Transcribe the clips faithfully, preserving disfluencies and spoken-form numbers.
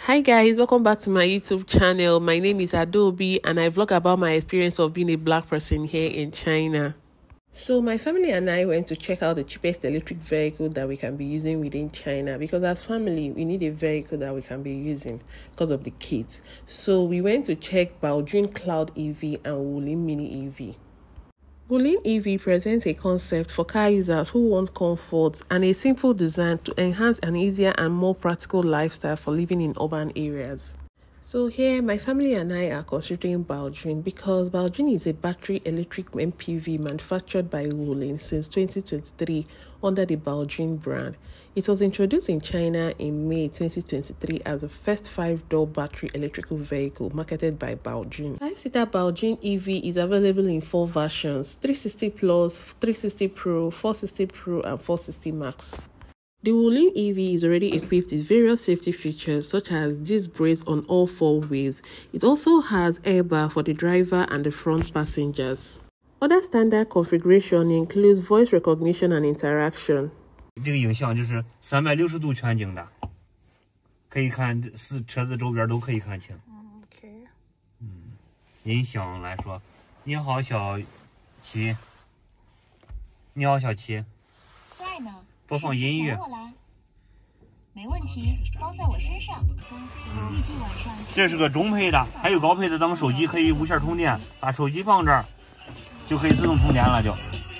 Hi guys, welcome back to my YouTube channel. My name is Adobe and I vlog about my experience of being a black person here in China. So my family and I went to check out the cheapest electric vehicle that we can be using within China, because as family we need a vehicle that we can be using because of the kids. So we went to check Baojun Cloud E V and Wuling Mini E V. Wuling E V presents a concept for car users who want comfort and a simple design to enhance an easier and more practical lifestyle for living in urban areas. So here, my family and I are considering Baojun because Baojun is a battery electric M P V manufactured by Wuling since twenty twenty-three under the Baojun brand. It was introduced in China in May twenty twenty-three as the first five-door battery electrical vehicle marketed by Baojun. Five-seater Baojun E V is available in four versions: three sixty Plus, three sixty Pro, four sixty Pro, and four sixty Max. The Wuling E V is already equipped with various safety features such as disc brakes on all four wheels. It also has airbag for the driver and the front passengers. Other standard configuration includes voice recognition and interaction. 这个影像就是三百六十度全景的，可以看四车子周边都可以看清。 OK。 嗯，音响来说，你好小七，你好小七。 在呢。 播放音乐， 没问题，包在我身上。预计晚上。 这是个中配的，还有高配的。咱们手机可以无线充电，把手机放这儿，就可以自动充电了，就。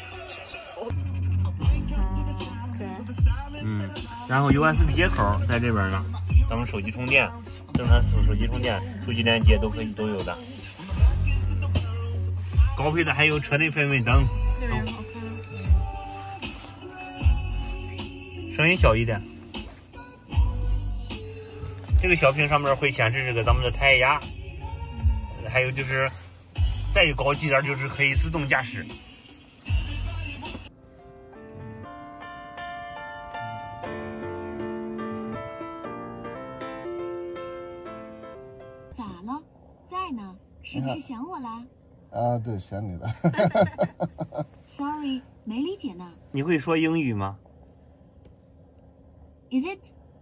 嗯，然后 U S B 接口在这边呢，咱们手机充电，正常手手机充电、手机连接都可以都有的。高配的还有车内氛围灯。 声音小一点，这个小屏上面会显示这个咱们的胎压，还有就是再高级点就是可以自动驾驶。 咋了？在呢，是不是想我啦？ 啊，对，想你了。 Sorry， 没理解呢。 你会说英语吗？ Is it？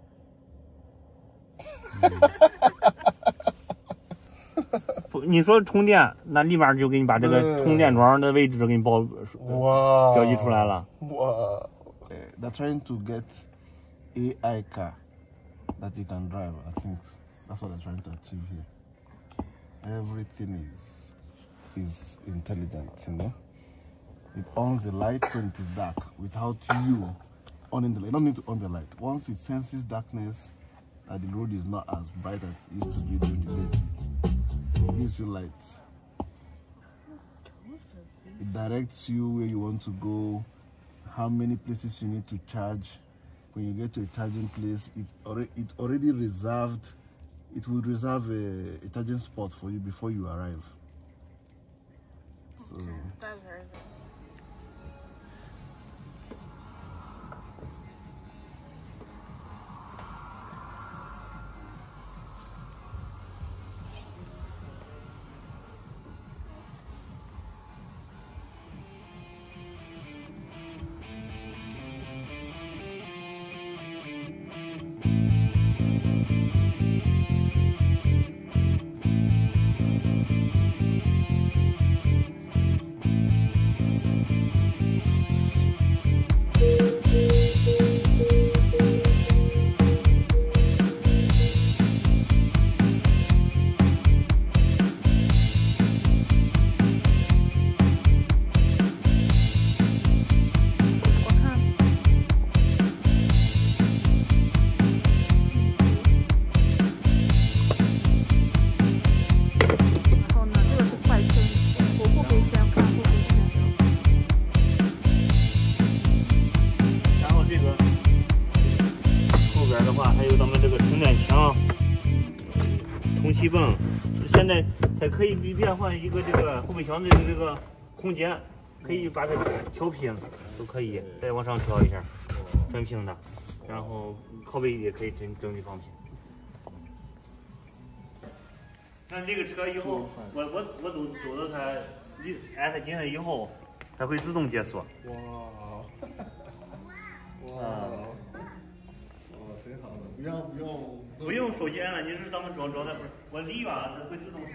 不，你说充电，那立马就给你把这个充电桩的位置给你报哇标记出来了。 哇 ，They're trying to get A I car that you can drive. I think that's what they're trying to achieve here. Everything is is intelligent, you know. It owns the light when it is dark without you. On the light. You don't need to on the light. Once it senses darkness, that the road is not as bright as it used to be during the day, it gives you light. It directs you where you want to go, how many places you need to charge. When you get to a charging place, it's already it already reserved. It will reserve a, a charging spot for you before you arrive. So. Okay, that's very good. 气泵，现在它可以变换一个这个后备箱的这个空间，可以把它调平，都可以再往上调一下，真平的，然后靠背也可以整整体放平。看这个车以后，我我我走走到它离挨它近了以后，它会自动解锁。 哇，哇，哇，挺好的，不要不用。 不用手机按了，你是咱们装装的不是？我离吧，它会自动设。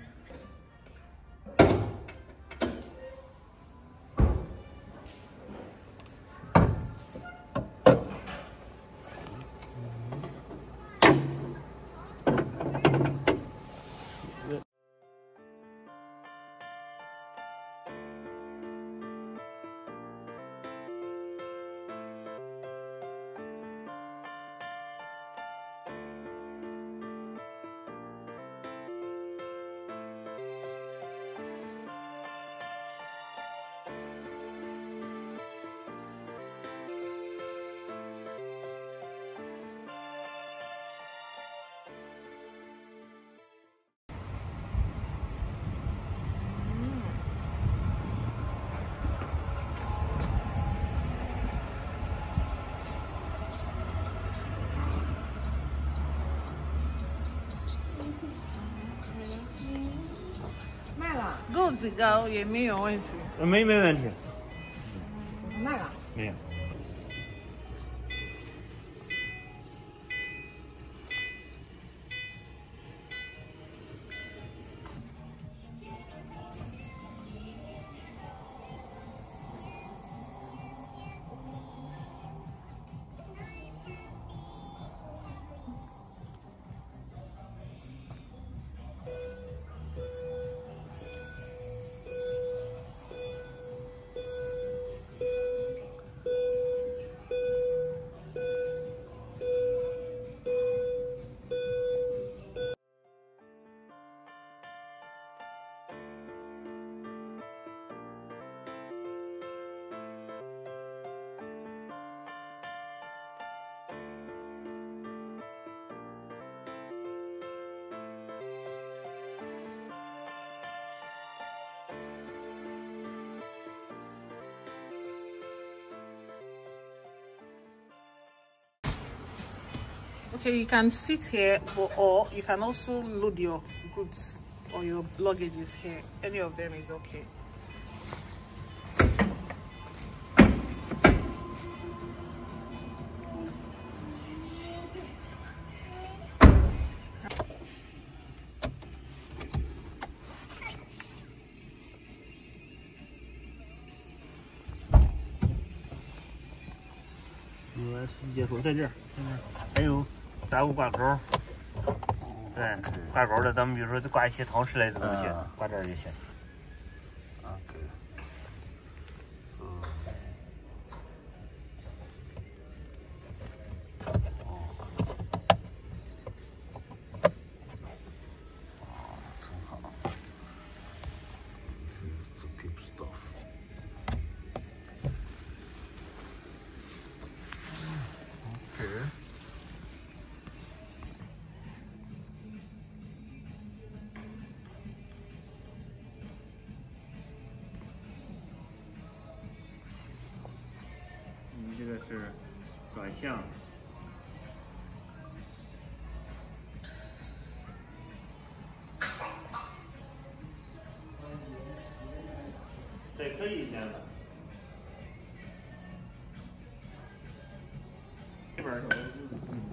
够子高也没有问题， 没没问题， 卖了没有。 Okay, you can sit here, but, or you can also load your goods or your luggages here. Any of them is okay. U S B 接口在这儿，还有三个挂钩。对，挂钩的，咱们比如说挂一些汤匙类的东西，挂这儿就行。 Okay. So. This is to keep stuff. Okay. 你这个是转向。对，可以先的。这边儿。嗯。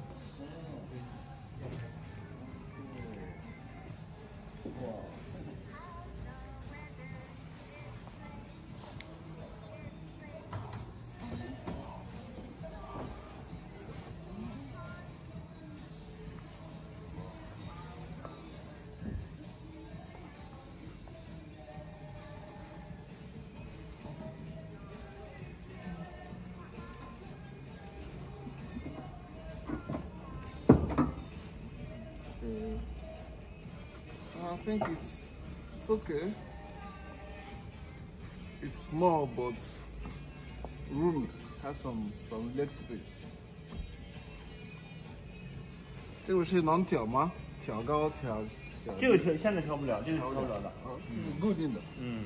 I think it's it's okay. It's small, but roomy. Has some some leg space. 这个是能调吗？调高调小。 这个调现在调不了，这个调不了的。 啊，这是固定的。 嗯。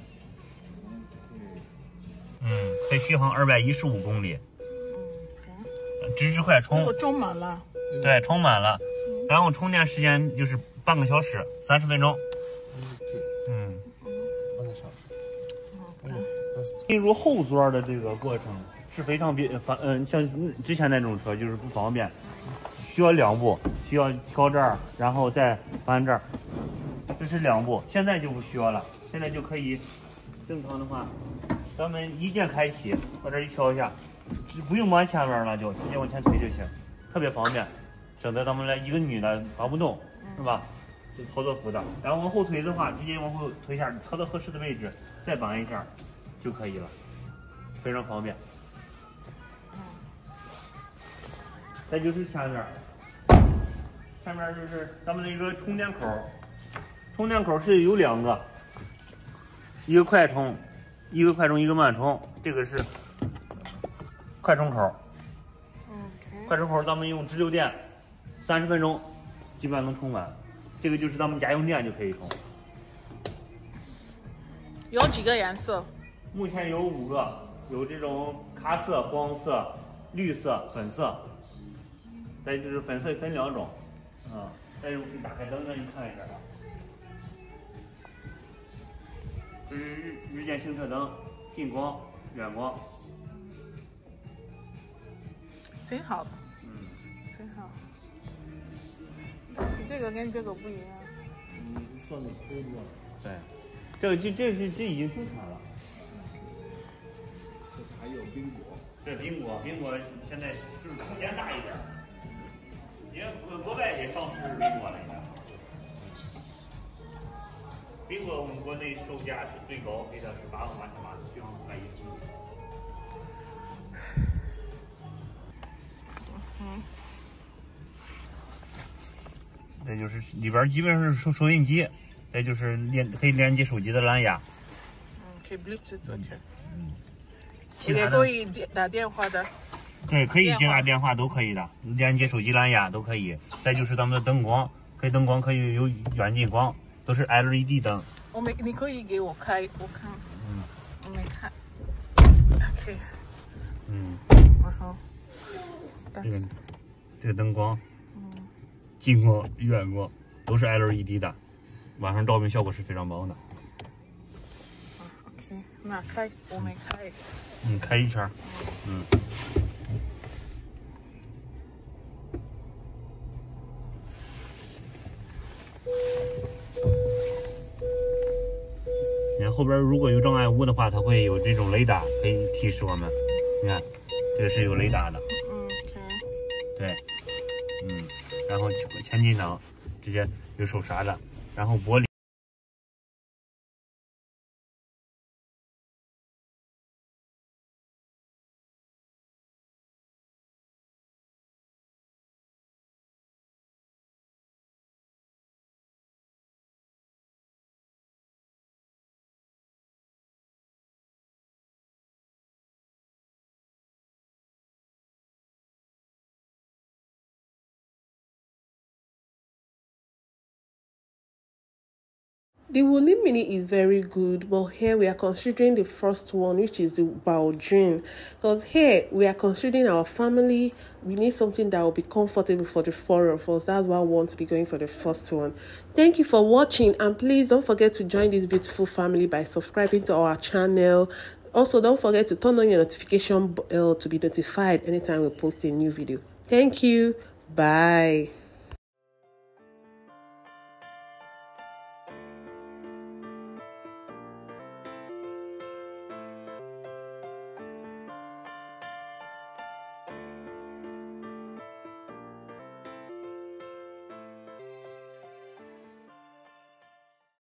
嗯，可以续航二百一十五公里。支持快充。 我充满了。 对，充满了，然后充电时间就是半个小时，三十分钟。嗯， 半个小时。 进入后座的这个过程是非常别方，嗯、呃，像之前那种车就是不方便， 需要两步，需要调这儿，然后再翻这儿，这是两步。现在就不需要了，现在就可以正常的话，咱们一键开启，把这一调一下，不用往前面了，就直接往前推就行，特别方便，省得咱们来一个女的搬不动，是吧？就操作复杂。然后往后推的话，直接往后推一下，调到合适的位置，再绑一下就可以了，非常方便。再就是下面，下面就是咱们那个充电口，充电口是有两个，一个快充，一个快充，一个慢充，这个是快充口。 Okay. 快充口咱们用直流电，三十分钟基本上能充满。这个就是咱们家用电就可以充。 有几个颜色？ 目前有五个，有这种咖色、黄色、绿色、粉色。再就是粉色分两种，啊，再用打开灯让你看一下，这是日日间行车灯，近光、远光， 挺好的， 嗯， 挺好。但是这个跟这个不一样。 嗯，算的粗多了。 对，这个这这是这已经生产了。 这次还有冰果。 这苹果，苹果现在就是空间大一点。因为国国外也上市苹果了，已经。苹果我们国内售价是最高，给它是八万八千八，续航四百一十五。 嗯。 再就是里边基本上是收收音机，再就是连可以连接手机的蓝牙。 嗯，可以 Bluetooth OK。 嗯。 也可以打电话的。 对，可以接打电话都可以的，连接手机蓝牙都可以。再就是咱们的灯光，可以灯光可以有远近光，都是 L E D 灯。 我没，你可以给我开，我看， 嗯， 我没看。OK。 嗯。 然后， 这个这个灯光，嗯，近光、远光都是 L E D 的，晚上照明效果是非常棒的。 OK，那开我没开。 嗯，开一圈，嗯。你看后边如果有障碍物的话，它会有这种雷达可以提示我们。你看，这个是有雷达的。 嗯 ，OK。 对，嗯，然后前进档直接有手刹的，然后玻璃。 The Wuling Mini is very good, but here we are considering the first one, which is the Baojun. Because here we are considering our family. We need something that will be comfortable for the four of us. That's why I want to be going for the first one. Thank you for watching, and please don't forget to join this beautiful family by subscribing to our channel. Also, don't forget to turn on your notification bell to be notified anytime we post a new video. Thank you. Bye.